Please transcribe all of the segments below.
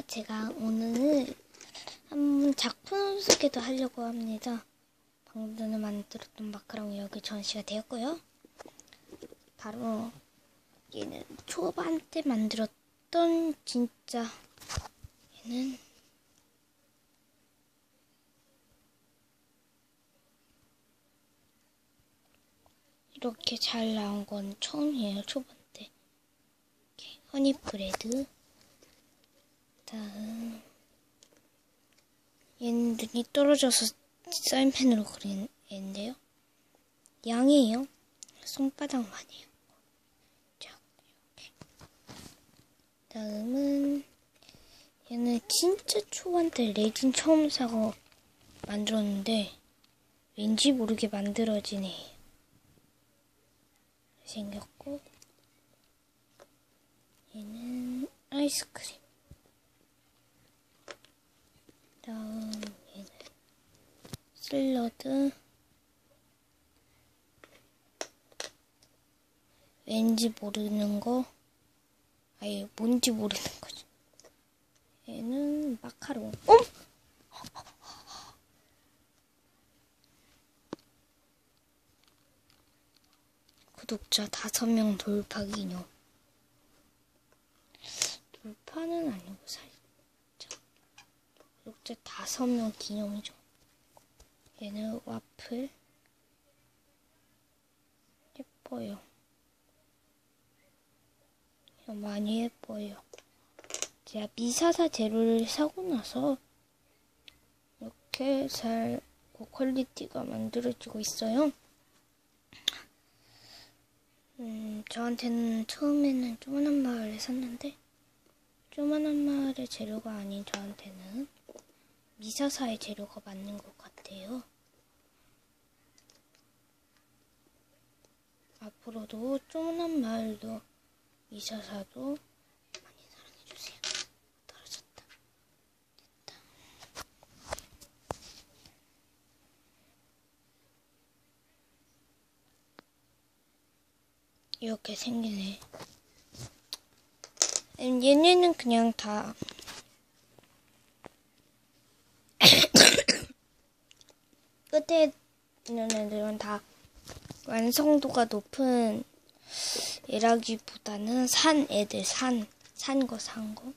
제가 오늘 한번 작품 소개도 하려고 합니다. 방금 전에 만들었던 마카롱이 여기 전시가 되었고요. 바로 얘는 초반 때 만들었던 진짜 얘는 이렇게 잘 나온 건 처음이에요. 초반 때 이렇게 허니브레드. 다음 얘는 눈이 떨어져서 사인펜으로 그린 애인데요. 양이에요. 손바닥만해요. 자, 이렇게. 다음은 얘는 진짜 초반 때 레진 처음 사고 만들었는데 왠지 모르게 만들어진 애예요. 생겼고 얘는 아이스크림. 다음 얘는 샐러드. 왠지 모르는 거, 아예 뭔지 모르는 거죠. 얘는 마카롱. 구독자 5명 돌파 기념. 돌파는 아니고 살짝 구독자 5명 기념이죠. 얘는 와플. 예뻐요. 많이 예뻐요. 제가 미사사 재료를 사고 나서 이렇게 잘 고퀄리티가 만들어지고 있어요. 저한테는 처음에는 조그만 마을에 샀는데 조그만 마을의 재료가 아닌 저한테는 미사사의 재료가 맞는 것 같아요. 앞으로도 조그만 마을도 미사사도 많이 사랑해주세요. 떨어졌다. 됐다. 이렇게 생기네. 얘네는 그냥 다 끝에 있는 애들은 다 완성도가 높은 애라기보다는 산 애들, 산 거.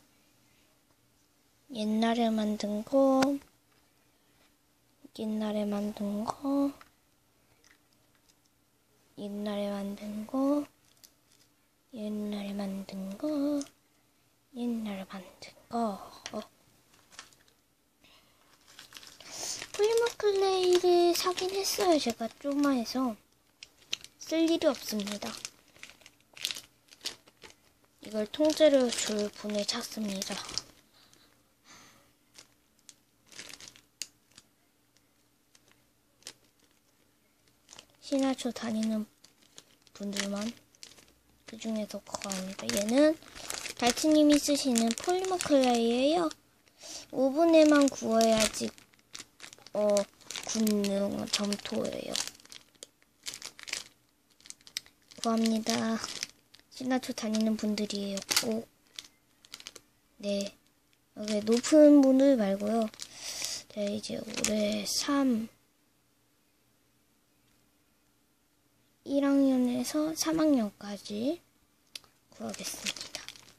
옛날에 만든 거, 옛날에 만든 거, 옛날에 만든 거, 옛날에 만든 거, 옛날에 만든 거. 포리머 클레이를 사긴 했어요. 제가 조마해서 쓸 일이 없습니다. 이걸 통째로 줄 분을 찾습니다. 신화초 다니는 분들만 그 중에서 그거 아닙니다. 얘는 달치님이 쓰시는 포리머 클레이예요. 오븐에만 구워야지 굳는 점토예요. 구합니다. 신화초 다니는 분들이에요. 꼭. 네. 여기 높은 분들 말고요. 제가 이제 올해 1학년에서 3학년까지 구하겠습니다.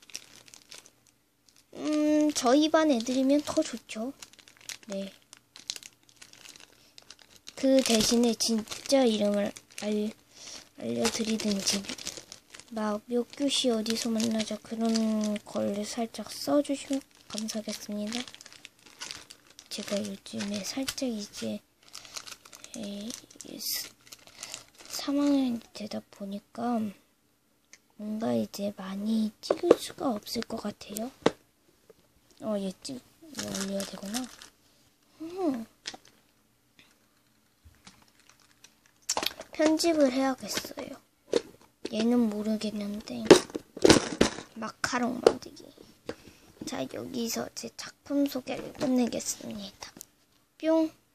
저희 반 애들이면 더 좋죠. 네. 그 대신에 진짜 이름을 알려드리든지 막 몇 교시 어디서 만나자 그런 걸 살짝 써주시면 감사하겠습니다. 제가 요즘에 살짝 이제 3학년이 되다 보니까 뭔가 이제 많이 찍을 수가 없을 것 같아요. 얘 올려야 되구나. 편집을 해야겠어요. 얘는 모르겠는데 마카롱 만들기. 자, 여기서 제 작품 소개를 끝내겠습니다. 뿅.